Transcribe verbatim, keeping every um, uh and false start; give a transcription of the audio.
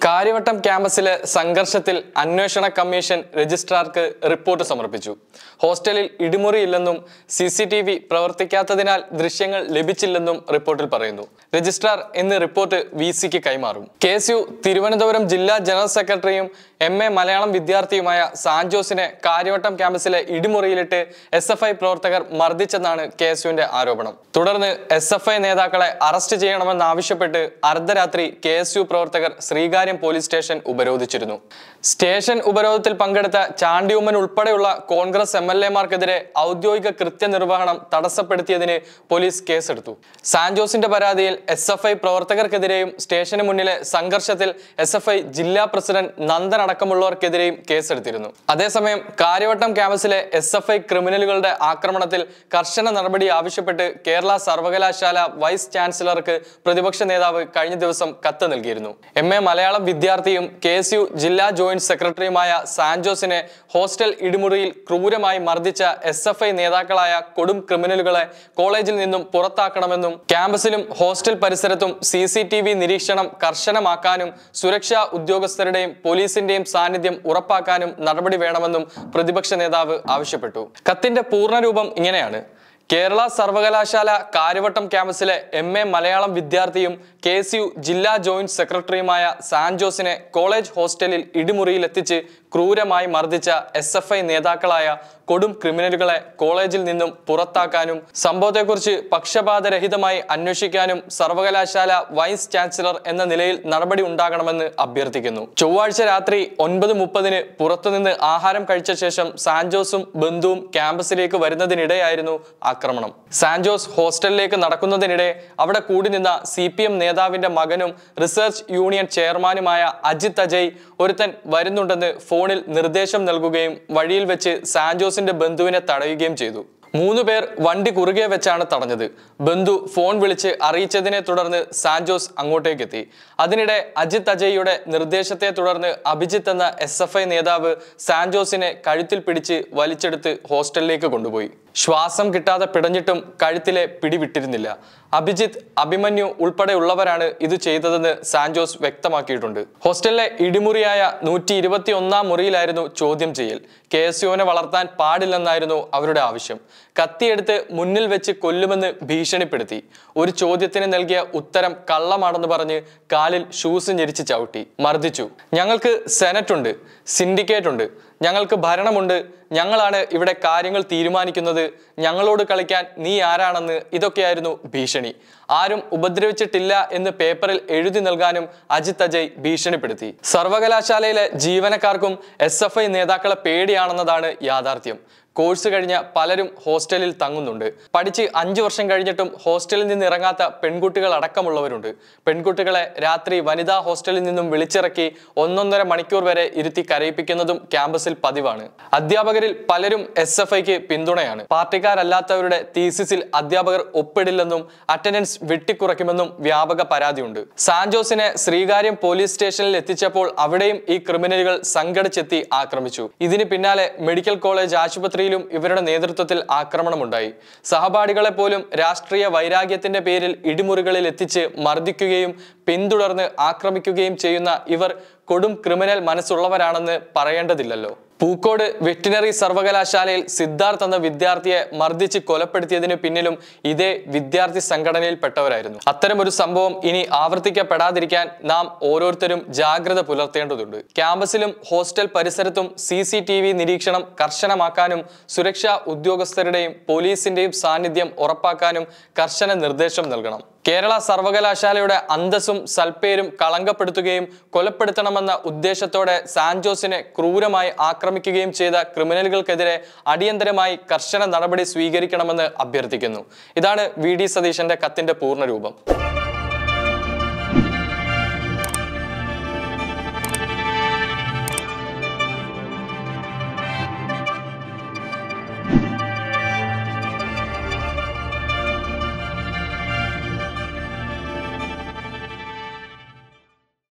കാര്യവട്ടം ക്യാമ്പസിലെ സംഘർഷത്തിൽ അന്വേഷണ commission രജിസ്ട്രാർക്ക് report സമർപ്പിച്ചു. ഹോസ്റ്റലിൽ ഇടിമുറിയില്ലെന്നും സി സി ടി വി പ്രവർത്തിക്കാത്തതിനാൽ ദൃശ്യങ്ങൾ ലഭിച്ചില്ലെന്നും റിപ്പോർട്ടിൽ പറയുന്നു. രജിസ്ട്രാർ ഇന്ന് റിപ്പോർട്ട് വി സിക്ക് കൈമാറും. കെ എസ് യു തിരുവനന്തപുരം ജില്ലാ ജനറൽ സെക്രട്ടറിയും എം എ മലയാളം വിദ്യാർത്ഥിയുമായ സാൻജോസിനെ കാര്യവട്ടം ക്യാമ്പസിലെ ഇടിമുറിയിലിട്ട് എസ് എഫ് ഐ പ്രവർത്തകർ മർദ്ദിച്ചെന്നാണ് കെ എസ് യുവിന്റെ ആരോപണം. തുടർന്ന് എസ് എഫ് ഐ നേതാക്കളെ അറസ്റ്റ് ചെയ്യണമെന്നാവശ്യപ്പെട്ട് അർദ്ധരാത്രി കെ എസ് യു പ്രവർത്തകർ ശ്രീകാര്യം പോലീസ് സ്റ്റേഷൻ ഉപരോധിച്ചിരുന്നു. സ്റ്റേഷൻ ഉപരോധത്തിൽ പങ്കെടുത്ത ചാണ്ടിയുമ്മൻ ഉൾപ്പെടെയുള്ള കോൺഗ്രസ് എം എൽ എമാർക്കെതിരെ ഔദ്യോഗിക കൃത്യനിർവഹണം തടസ്സപ്പെടുത്തിയതിന് പോലീസ് കേസെടുത്തു. സാൻജോസിന്റെ പരാതിയിൽ എസ് എഫ് ഐ പ്രവർത്തകർക്കെതിരെയും സ്റ്റേഷന് മുന്നിലെ സംഘർഷത്തിൽ എസ് എഫ് ഐ ജില്ലാ പ്രസിഡന്റ് നന്ദൻ അടക്കമുള്ളവർക്കെതിരെയും കേസെടുത്തിരുന്നു. അതേസമയം കാര്യവട്ടം ക്യാമ്പസിലെ എസ് എഫ് ഐ ക്രിമിനലുകളുടെ ആക്രമണത്തിൽ കർശന നടപടി ആവശ്യപ്പെട്ട് കേരള സർവകലാശാല വൈസ് ചാൻസലർക്ക് പ്രതിപക്ഷ നേതാവ് കഴിഞ്ഞ ദിവസം കത്ത് നൽകിയിരുന്നു. എം എ മലയാളം വിദ്യാർത്ഥിയും കെ എസ് യു ജില്ലാ ജോയിന്റ് സെക്രട്ടറിയുമായ സാൻജോസിനെ ഹോസ്റ്റൽ ഇടിമുറിയിൽ ക്രൂരമായി മർദ്ദിച്ച എസ് എഫ് ഐ നേതാക്കളായ കൊടും ക്രിമിനലുകളെ കോളേജിൽ നിന്നും പുറത്താക്കണമെന്നും ക്യാമ്പസിലും ഹോസ്റ്റൽ പരിസരത്തും സി സി ടി വി നിരീക്ഷണം കർശനമാക്കാനും സുരക്ഷാ ഉദ്യോഗസ്ഥരുടെയും പോലീസിന്റെയും സാന്നിധ്യം ഉറപ്പാക്കാനും നടപടി വേണമെന്നും പ്രതിപക്ഷ നേതാവ് ആവശ്യപ്പെട്ടു. കത്തിന്റെ പൂർണ്ണരൂപം ഇങ്ങനെയാണ്: കേരള സർവകലാശാല കാര്യവട്ടം ക്യാമ്പസിലെ എം എ മലയാളം വിദ്യാർത്ഥിയും കെ എസ് യു ജില്ലാ ജോയിന്റ് സെക്രട്ടറിയുമായ സാൻജോസിനെ കോളേജ് ഹോസ്റ്റലിൽ ഇടിമുറിയിൽ എത്തിച്ച് ക്രൂരമായി മർദ്ദിച്ച എസ് എഫ് ഐ നേതാക്കളായ കൊടും ക്രിമിനലുകളെ കോളേജിൽ നിന്നും പുറത്താക്കാനും സംഭവത്തെക്കുറിച്ച് പക്ഷപാതരഹിതമായി അന്വേഷിക്കാനും സർവകലാശാല വൈസ് ചാൻസലർ എന്ന നിലയിൽ നടപടി ഉണ്ടാകണമെന്ന് അഭ്യർത്ഥിക്കുന്നു. ചൊവ്വാഴ്ച രാത്രി ഒൻപത് മുപ്പതിന് പുറത്തുനിന്ന് ആഹാരം കഴിച്ച ശേഷം സാൻജോസും ബന്ധുവും ക്യാമ്പസിലേക്ക് വരുന്നതിനിടെയായിരുന്നു ആക്രമണം. സാൻജോസ് ഹോസ്റ്റലിലേക്ക് നടക്കുന്നതിനിടെ അവിടെ കൂടി നിന്ന സി പി എം നേതാവിന്റെ മകനും റിസർച്ച് യൂണിയൻ ചെയർമാനുമായ അജിത് അജയ് ഒരുത്തൻ വരുന്നുണ്ടെന്ന് ഫോണിൽ നിർദ്ദേശം നൽകുകയും വഴിയിൽ വെച്ച് സാൻജോസിന്റെ ബന്ധുവിനെ തടയുകയും ചെയ്തു. മൂന്നു പേർ വണ്ടി കുറുകെ വെച്ചാണ് തടഞ്ഞത്. ബന്ധു ഫോൺ വിളിച്ച് അറിയിച്ചതിനെ തുടർന്ന് സാൻജോസ് അങ്ങോട്ടേക്ക് എത്തി. അതിനിടെ അജിത് അജയ്യുടെ നിർദ്ദേശത്തെ തുടർന്ന് അഭിജിത്ത് എന്ന എസ് എഫ് ഐ നേതാവ് സാൻജോസിനെ കഴുത്തിൽ പിടിച്ച് വലിച്ചെടുത്ത് ഹോസ്റ്റലിലേക്ക് കൊണ്ടുപോയി. ശ്വാസം കിട്ടാതെ പിടഞ്ഞിട്ടും കഴുത്തിലെ പിടിവിട്ടിരുന്നില്ല. അഭിജിത്ത്, അഭിമന്യു ഉൾപ്പെടെയുള്ളവരാണ് ഇത് ചെയ്തതെന്ന് സാൻജോസ് വ്യക്തമാക്കിയിട്ടുണ്ട്. ഹോസ്റ്റലിലെ ഇടിമുറിയായ നൂറ്റി ഇരുപത്തി ഒന്നാം മുറിയിലായിരുന്നു ചോദ്യം ചെയ്യൽ. കെ എസ് യുവിനെ വളർത്താൻ പാടില്ലെന്നായിരുന്നു അവരുടെ ആവശ്യം. കത്തിയെടുത്ത് മുന്നിൽ വെച്ച് കൊല്ലുമെന്ന് ഭീഷണിപ്പെടുത്തി. ഒരു ചോദ്യത്തിന് നൽകിയ ഉത്തരം കള്ളമാണെന്ന് പറഞ്ഞ് കാലിൽ ഷൂസ് ഞെരിച്ച് ചവിട്ടി മർദ്ദിച്ചു. ഞങ്ങൾക്ക് സെനറ്റ് ഉണ്ട്, സിൻഡിക്കേറ്റ് ഉണ്ട്, ഞങ്ങൾക്ക് ഭരണമുണ്ട്, ഞങ്ങളാണ് ഇവിടെ കാര്യങ്ങൾ തീരുമാനിക്കുന്നത്, ഞങ്ങളോട് കളിക്കാൻ നീ ആരാണെന്ന്, ഇതൊക്കെയായിരുന്നു ഭീഷണി. ആരും ഉപദ്രവിച്ചിട്ടില്ല എന്ന് പേപ്പറിൽ എഴുതി നൽകാനും അജിത് അജയ് ഭീഷണിപ്പെടുത്തി. സർവകലാശാലയിലെ ജീവനക്കാർക്കും എസ് എഫ് ഐ നേതാക്കളെ പേടിയാണെന്നതാണ് യാഥാർത്ഥ്യം. കോഴ്സ് കഴിഞ്ഞ പലരും ഹോസ്റ്റലിൽ തങ്ങുന്നുണ്ട്. പഠിച്ച് അഞ്ചു വർഷം കഴിഞ്ഞിട്ടും ഹോസ്റ്റലിൽ നിന്ന് ഇറങ്ങാത്ത പെൺകുട്ടികൾ അടക്കമുള്ളവരുണ്ട്. പെൺകുട്ടികളെ രാത്രി വനിതാ ഹോസ്റ്റലിൽ നിന്നും വിളിച്ചിറക്കി ഒന്നൊന്നര മണിക്കൂർ വരെ ഇരുത്തി കരയിപ്പിക്കുന്നതും ക്യാമ്പസിൽ പതിവാണ്. അധ്യാപകരിൽ പലരും എസ് എഫ് ഐക്ക് പിന്തുണയാണ്. പാർട്ടിക്കാരല്ലാത്തവരുടെ തീസിസിൽ അധ്യാപകർ ഒപ്പിടില്ലെന്നും അറ്റൻഡൻസ് വെട്ടിക്കുറയ്ക്കുമെന്നും വ്യാപക പരാതിയുണ്ട്. സാൻജോസിനെ ശ്രീകാര്യം പോലീസ് സ്റ്റേഷനിൽ എത്തിച്ചപ്പോൾ അവിടെയും ഈ ക്രിമിനലുകൾ സംഘടിച്ചെത്തി ആക്രമിച്ചു. ഇതിന് പിന്നാലെ മെഡിക്കൽ കോളേജ് ആശുപത്രി ഇവരുടെ നേതൃത്വത്തിൽ ആക്രമണമുണ്ടായി. സഹപാഠികളെ പോലും രാഷ്ട്രീയ വൈരാഗ്യത്തിന്റെ പേരിൽ ഇടിമുറികളിൽ എത്തിച്ച് മർദ്ദിക്കുകയും പിന്തുടർന്ന് ആക്രമിക്കുകയും ചെയ്യുന്ന ഇവർ കൊടും ക്രിമിനൽ മനസ്സുള്ളവരാണെന്ന് പറയേണ്ടതില്ലല്ലോ. പൂക്കോട് വെറ്റിനറി സർവകലാശാലയിൽ സിദ്ധാർത്ഥ് എന്ന വിദ്യാർത്ഥിയെ മർദ്ദിച്ച് കൊലപ്പെടുത്തിയതിന് പിന്നിലും ഇതേ വിദ്യാർത്ഥി സംഘടനയിൽപ്പെട്ടവരായിരുന്നു. അത്തരമൊരു സംഭവം ഇനി ആവർത്തിക്കപ്പെടാതിരിക്കാൻ നാം ഓരോരുത്തരും ജാഗ്രത പുലർത്തേണ്ടതുണ്ട്. ക്യാമ്പസിലും ഹോസ്റ്റൽ പരിസരത്തും സി സി ടി വി നിരീക്ഷണം കർശനമാക്കാനും സുരക്ഷാ ഉദ്യോഗസ്ഥരുടെയും പോലീസിന്റെയും സാന്നിധ്യം ഉറപ്പാക്കാനും കർശന നിർദ്ദേശം നൽകണം. കേരള സർവകലാശാലയുടെ അന്തസ്സും സൽപ്പേരും കളങ്കപ്പെടുത്തുകയും കൊലപ്പെടുത്തണമെന്ന ഉദ്ദേശത്തോടെ സാൻജോസിനെ ക്രൂരമായി ആക്രമിക്കുകയും ചെയ്ത ക്രിമിനലുകൾക്കെതിരെ അടിയന്തരമായി കർശന നടപടി സ്വീകരിക്കണമെന്ന് അഭ്യർത്ഥിക്കുന്നു. ഇതാണ് വി ഡി സതീശന്റെ കത്തിന്റെ പൂർണ്ണരൂപം.